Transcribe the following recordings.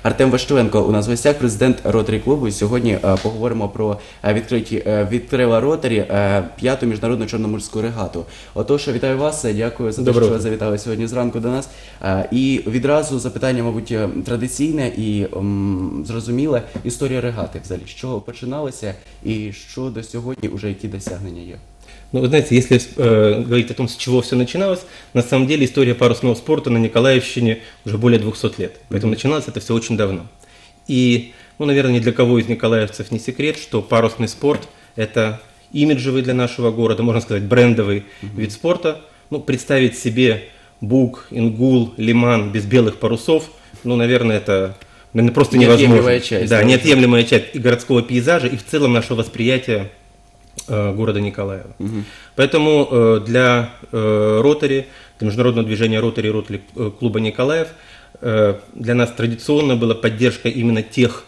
Артем Ващовенко у нас в гостях, президент Ротарі клубу. І сьогодні поговоримо про відкрила Ротарі п'яту міжнародну чорноморську регату. Отож, вітаю вас, дякую за те, що ви завітали сьогодні зранку до нас. І відразу запитання, мабуть, традиційне і зрозуміле. Історія регати взагалі. З чого починалося і що до сьогодні вже які досягнення є? Ну, вы знаете, если говорить о том, с чего все начиналось, на самом деле история парусного спорта на Николаевщине уже более 200 лет. Поэтому начиналось это все очень давно. И, ну, наверное, ни для кого из николаевцев не секрет, что парусный спорт – это имиджевый для нашего города, можно сказать, брендовый вид спорта. Ну, представить себе Буг, Ингул, Лиман без белых парусов, ну, наверное, это просто невозможно. Неотъемлемая часть. Да, неотъемлемая часть и городского пейзажа, и в целом нашего восприятия города Николаева. Поэтому для Ротари, для международного движения Ротари клуба Николаев, для нас традиционно была поддержка именно тех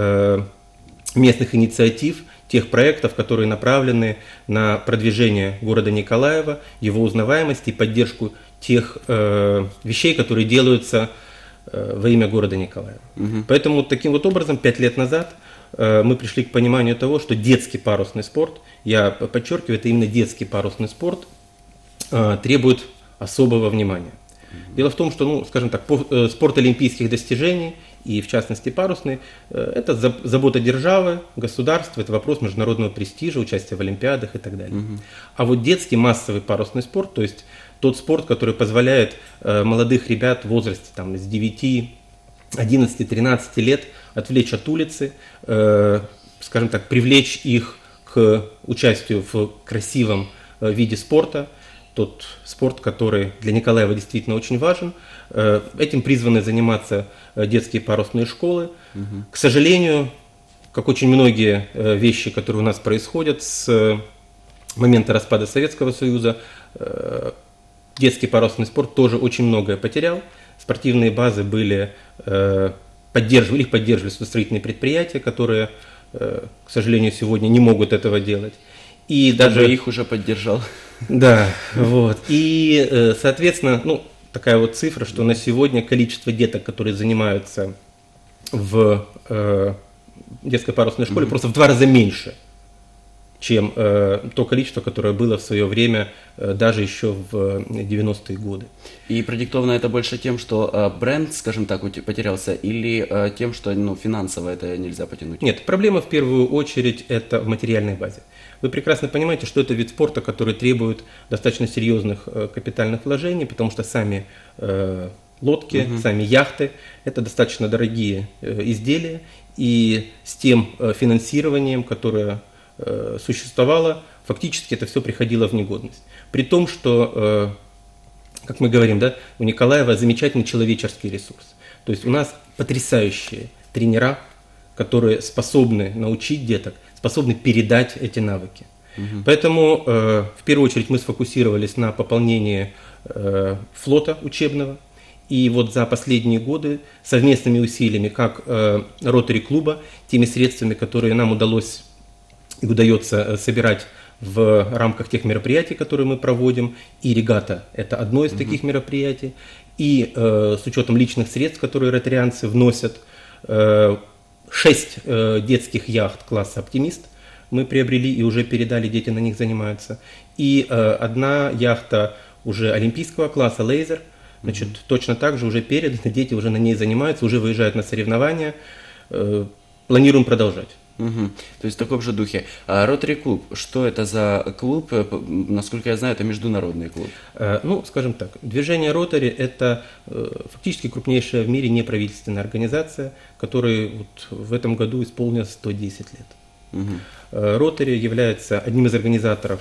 местных инициатив, тех проектов, которые направлены на продвижение города Николаева, его узнаваемость и поддержку тех вещей, которые делаются во имя города Николаева. Поэтому таким вот образом 5 лет назад мы пришли к пониманию того, что детский парусный спорт, я подчеркиваю, это именно детский парусный спорт, требует особого внимания. Дело в том, что, ну, скажем так, спорт олимпийских достижений, и в частности парусный, это забота державы, государства, это вопрос международного престижа, участия в олимпиадах и так далее. А вот детский массовый парусный спорт, то есть тот спорт, который позволяет молодых ребят в возрасте там, с 9, 11, 13 лет отвлечь от улицы, скажем так, привлечь их к участию в красивом виде спорта, тот спорт, который для Николаева действительно очень важен. Этим призваны заниматься детские парусные школы. К сожалению, как очень многие вещи, которые у нас происходят с момента распада Советского Союза, детский парусный спорт тоже очень многое потерял. Спортивные базы их поддерживали судостроительные предприятия, которые, к сожалению, сегодня не могут этого делать. И даже их уже поддержал. Да, вот. И, соответственно, ну, такая вот цифра, что на сегодня количество деток, которые занимаются в детской парусной школе, просто в 2 раза меньше, чем то количество, которое было в свое время, даже еще в 90-е годы. И продиктовано это больше тем, что бренд, скажем так, потерялся, или тем, что финансово это нельзя потянуть? Нет, проблема в первую очередь это в материальной базе. Вы прекрасно понимаете, что это вид спорта, который требует достаточно серьезных капитальных вложений, потому что сами лодки, сами яхты – это достаточно дорогие изделия, и с тем финансированием, которое существовало, фактически это все приходило в негодность. При том, что, как мы говорим, да, у Николаева замечательный человеческий ресурс. То есть у нас потрясающие тренера, которые способны научить деток, способны передать эти навыки. Поэтому в первую очередь мы сфокусировались на пополнении флота учебного. И вот за последние годы совместными усилиями как Ротари клуба, теми средствами, которые нам удается собирать в рамках тех мероприятий, которые мы проводим, и регата – это одно из таких мероприятий, и с учетом личных средств, которые ротарианцы вносят, 6 детских яхт класса «Оптимист» мы приобрели и уже передали, дети на них занимаются, и 1 яхта уже олимпийского класса «Лейзер», значит, точно так же уже переданы, дети уже на ней занимаются, уже выезжают на соревнования, планируем продолжать. То есть в таком же духе. А Ротари клуб, что это за клуб? Насколько я знаю, это международный клуб. Ну, скажем так, движение Ротари – это фактически крупнейшая в мире неправительственная организация, которой вот в этом году исполнилось 110 лет. Ротари является одним из организаторов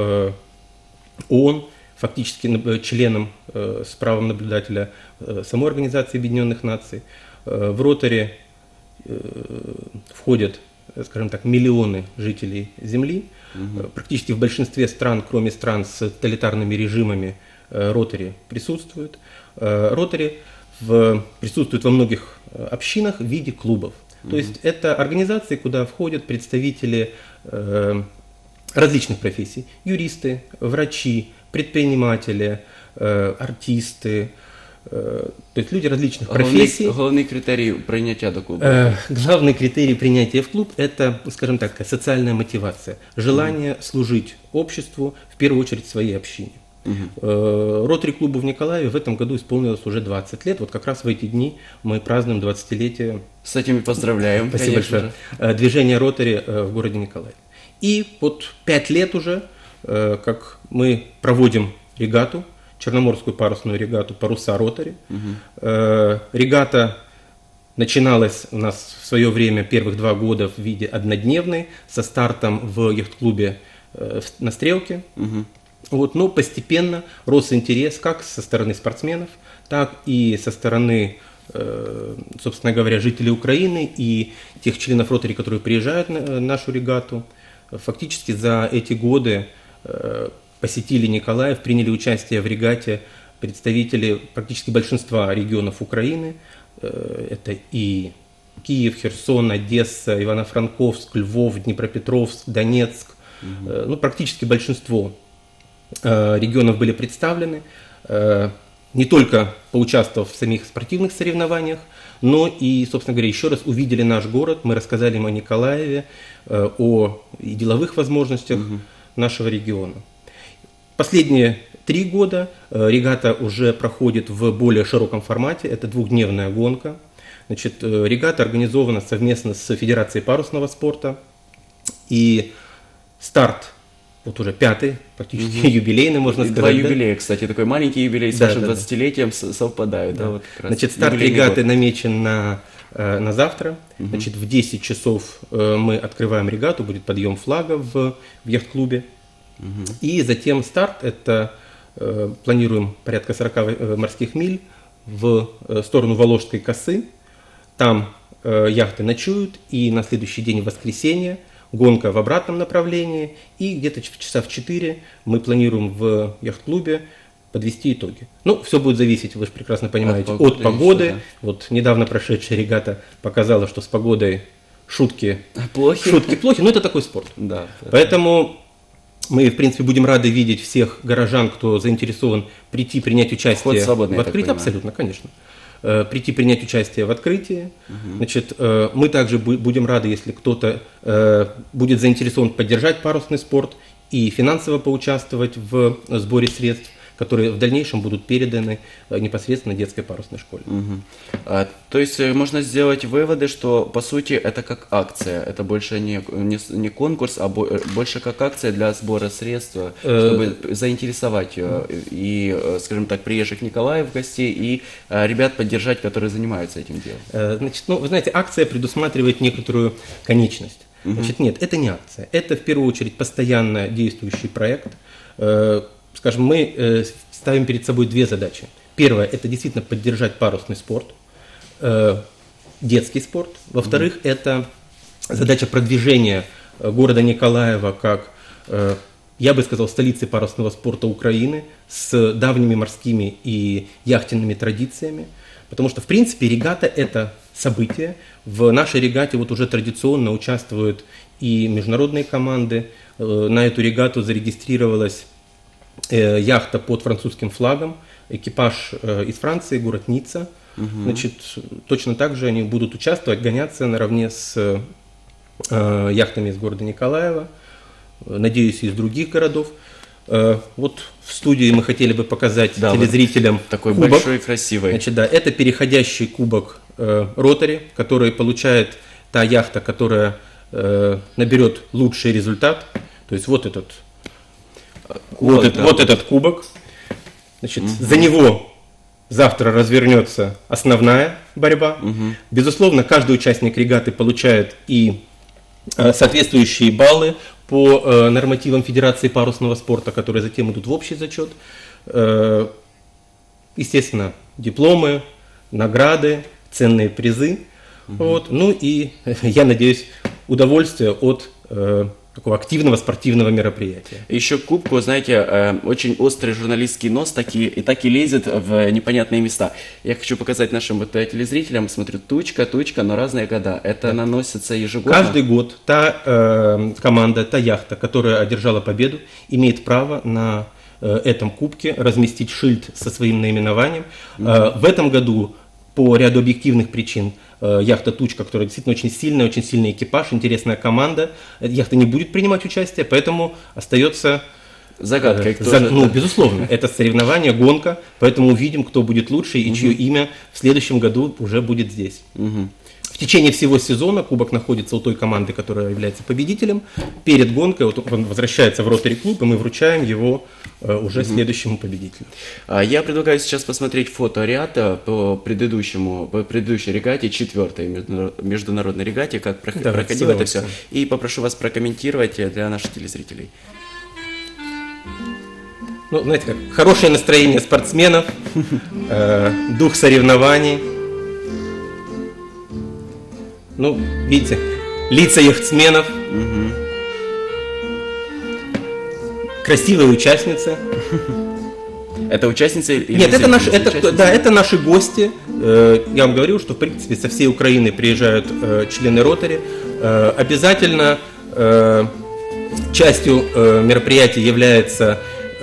ООН, фактически членом с правом наблюдателя самой Организации Объединенных Наций. В Ротари входят, скажем так, миллионы жителей Земли. Практически в большинстве стран, кроме стран с тоталитарными режимами, Ротари присутствует. Ротари присутствует во многих общинах в виде клубов. То есть это организации, куда входят представители различных профессий. Юристы, врачи, предприниматели, артисты, то есть люди различных профессий. Главный критерий принятия до клуба? Главный критерий принятия в клуб – это, скажем так, социальная мотивация, желание служить обществу, в первую очередь своей общине. Ротари-клубу в Николаеве в этом году исполнилось уже 20 лет. Вот как раз в эти дни мы празднуем 20-летие. С этим и поздравляем. Спасибо большое. Движение Ротари в городе Николаеве. И вот 5 лет уже, как мы проводим регату, Черноморскую парусную регату «Паруса Ротари». Регата начиналась у нас в свое время первых 2 года в виде однодневной, со стартом в яхт-клубе на Стрелке. Вот, но постепенно рос интерес как со стороны спортсменов, так и со стороны, собственно говоря, жителей Украины и тех членов Ротари, которые приезжают на нашу регату. Фактически за эти годы посетили Николаев, приняли участие в регате представители практически большинства регионов Украины. Это и Киев, Херсон, Одесса, Ивано-Франковск, Львов, Днепропетровск, Донецк. Ну, практически большинство регионов были представлены, не только поучаствовав в самих спортивных соревнованиях, но и, собственно говоря, еще раз увидели наш город, мы рассказали им о Николаеве, о деловых возможностях нашего региона. Последние 3 года регата уже проходит в более широком формате, это 2-дневная гонка. Значит, регата организована совместно с Федерацией парусного спорта, и старт вот уже 5-й, практически юбилейный, можно сказать. 2 юбилея, кстати, такой маленький юбилей с вашим 20-летием совпадают. Да. Вот значит, старт регаты намечен на завтра. Значит, в 10 часов мы открываем регату, будет подъем флага в яхт-клубе. И затем старт, это планируем порядка 40 морских миль в сторону Воложской косы. Там яхты ночуют, и на следующий день, в воскресенье, гонка в обратном направлении, и где-то часа в 4 мы планируем в яхт-клубе подвести итоги. Ну, все будет зависеть, вы же прекрасно понимаете, от погоды. Да. Вот недавно прошедшая регата показала, что с погодой шутки плохи, но это такой спорт. Да, поэтому мы, в принципе, будем рады видеть всех горожан, кто заинтересован прийти принять участие в открытии. Абсолютно, конечно. Прийти принять участие в открытии. Значит, мы также будем рады, если кто-то будет заинтересован поддержать парусный спорт и финансово поучаствовать в сборе средств, которые в дальнейшем будут переданы непосредственно детской парусной школе. То есть можно сделать выводы, что по сути это как акция, это больше не конкурс, а больше как акция для сбора средств, чтобы заинтересовать и, скажем так, приезжих Николаев гостей и ребят поддержать, которые занимаются этим делом. Значит, ну, вы знаете, акция предусматривает некоторую конечность. Значит, нет, это не акция, это в первую очередь постоянно действующий проект. Скажем, мы ставим перед собой 2 задачи. Первая – это действительно поддержать парусный спорт, детский спорт. Во-вторых, это задача продвижения города Николаева как, я бы сказал, столицы парусного спорта Украины с давними морскими и яхтенными традициями. Потому что, в принципе, регата – это событие. В нашей регате вот уже традиционно участвуют и международные команды. На эту регату зарегистрировалась яхта под французским флагом, экипаж из Франции, город Ницца. Значит, точно так же они будут участвовать, гоняться наравне с яхтами из города Николаева, надеюсь, и из других городов. Вот в студии мы хотели бы показать телезрителям такой кубок. Большой и красивый. Значит, да, это переходящий кубок Ротари, который получает та яхта, которая наберет лучший результат. То есть вот этот кубок, этот кубок. Значит, за него завтра развернется основная борьба. Безусловно, каждый участник регаты получает и соответствующие баллы по нормативам Федерации парусного спорта, которые затем идут в общий зачет. Естественно, дипломы, награды, ценные призы. Вот. Ну и, я надеюсь, удовольствие от такого активного спортивного мероприятия. Еще к кубку, знаете, очень острый журналистский нос так и лезет в непонятные места. Я хочу показать нашим телезрителям, смотрю, тучка, но разные года. Это наносится ежегодно? Каждый год та команда, та яхта, которая одержала победу, имеет право на этом кубке, разместить шильд со своим наименованием. В этом году по ряду объективных причин яхта «Тучка», которая действительно очень сильный экипаж, интересная команда, яхта не будет принимать участие, поэтому остается загадкой. Безусловно, это соревнование, гонка, поэтому увидим, кто будет лучше и чье имя в следующем году уже будет здесь. В течение всего сезона кубок находится у той команды, которая является победителем. Перед гонкой он возвращается в ротари-клуб, и мы вручаем его уже следующему победителю. Я предлагаю сейчас посмотреть фоторяд по предыдущей регате, 4-й международной регате, как проходило это все. И попрошу вас прокомментировать для наших телезрителей. Ну, знаете, как хорошее настроение спортсменов, дух соревнований. Ну, видите, лица яхтсменов, красивые участницы. Это участницы или нет, это наши гости. Я вам говорил, что в принципе со всей Украины приезжают члены ротари. Обязательно частью мероприятия является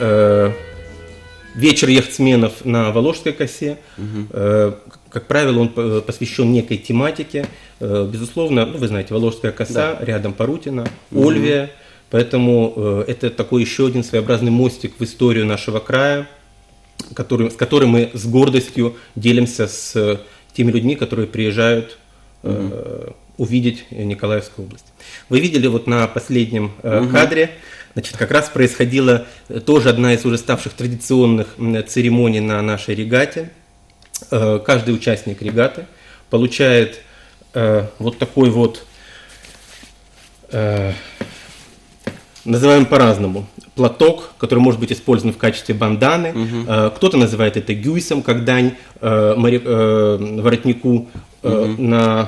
вечер яхтсменов на Воложской косе. Как правило, он посвящен некой тематике. Безусловно, вы знаете, Воложская коса, рядом Парутино, Ольвия. Поэтому это такой еще один своеобразный мостик в историю нашего края, с которым мы с гордостью делимся с теми людьми, которые приезжают увидеть Николаевскую область. Вы видели вот на последнем кадре, значит, как раз происходила тоже одна из уже ставших традиционных церемоний на нашей регате. Каждый участник регаты получает вот такой вот, называем по-разному, платок, который может быть использован в качестве банданы. Кто-то называет это гюйсом, как дань воротнику на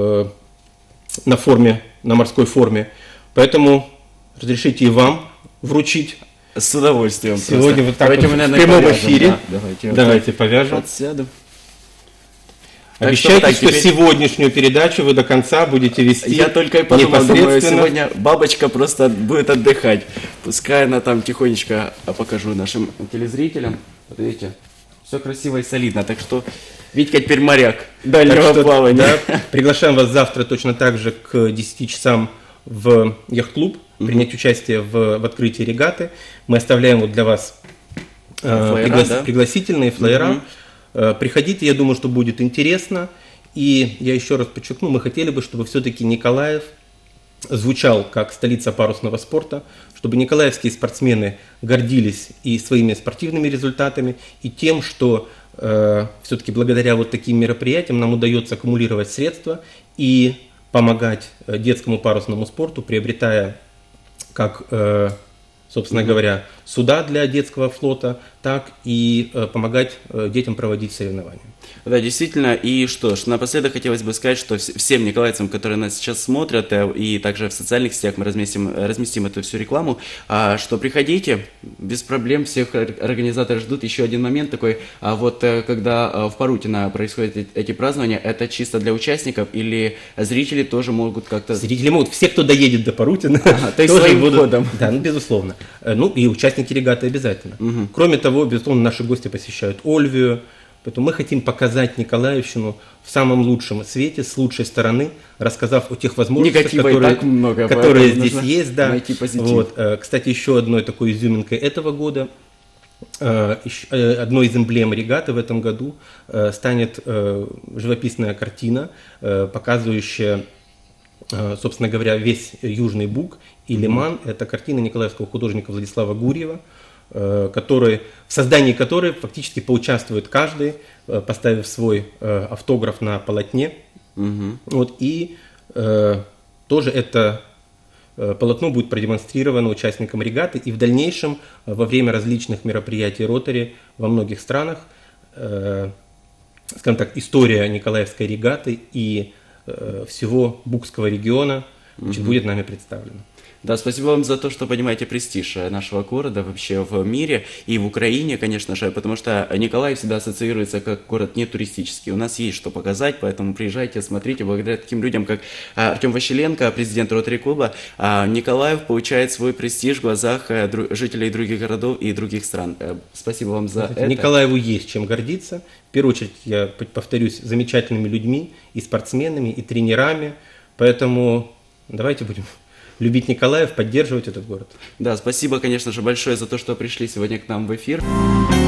морской форме. Поэтому разрешите и вам вручить. С удовольствием. Сегодня вот так вот в прямом эфире. Да, давайте повяжем. Подсяду. Обещайте, что сегодняшнюю передачу вы до конца будете вести. Я только и подумал, думаю, сегодня бабочка просто будет отдыхать. Пускай она там тихонечко, покажу нашим телезрителям. Вот видите, все красиво и солидно. Так что Витька теперь моряк дальнего плавания. Да, приглашаем вас завтра точно так же к 10 часам в яхт-клуб, принять участие в открытии регаты. Мы оставляем вот для вас пригласительные флаера. Приходите, я думаю, что будет интересно. И я еще раз подчеркну, мы хотели бы, чтобы все-таки Николаев звучал как столица парусного спорта, чтобы николаевские спортсмены гордились и своими спортивными результатами, и тем, что все-таки благодаря вот таким мероприятиям нам удается аккумулировать средства и помогать детскому парусному спорту, приобретая как, собственно говоря, суда для детского флота, так и помогать детям проводить соревнования. Да, действительно. И что ж, напоследок хотелось бы сказать, что всем николаевцам, которые нас сейчас смотрят, и также в социальных сетях мы разместим эту всю рекламу, что приходите, без проблем, всех организаторы ждут. Еще один момент такой, вот когда в Парутино происходят эти празднования, это чисто для участников или зрители тоже могут как-то... Зрители могут, все, кто доедет до Парутина, то есть своим ходом. Да, безусловно. Ну и участники регаты обязательно. Кроме того, безусловно, наши гости посещают Ольвию. Поэтому мы хотим показать Николаевщину в самом лучшем свете, с лучшей стороны, рассказав о тех возможностях, которые здесь есть. Да. Вот. Кстати, еще одной такой изюминкой этого года, одной из эмблем регаты в этом году станет живописная картина, показывающая, собственно говоря, весь Южный Буг и Лиман. Это картина николаевского художника Владислава Гурьева, в создании которой фактически поучаствует каждый, поставив свой автограф на полотне. Вот, и тоже это полотно будет продемонстрировано участникам регаты, и в дальнейшем, во время различных мероприятий ротари во многих странах, скажем так, история Николаевской регаты и всего Бугского региона будет нами представлена. Да, спасибо вам за то, что понимаете престиж нашего города вообще в мире и в Украине, конечно же, потому что Николаев всегда ассоциируется как город не туристический. У нас есть что показать, поэтому приезжайте, смотрите. Благодаря таким людям, как Артем Ващеленко, президент Ротари-клуба, Николаев получает свой престиж в глазах жителей других городов и других стран. Спасибо вам за это. Николаеву есть чем гордиться. В первую очередь, я повторюсь, замечательными людьми, и спортсменами, и тренерами. Поэтому давайте будем любить Николаев, поддерживать этот город. Да, спасибо, конечно же, большое за то, что пришли сегодня к нам в эфир.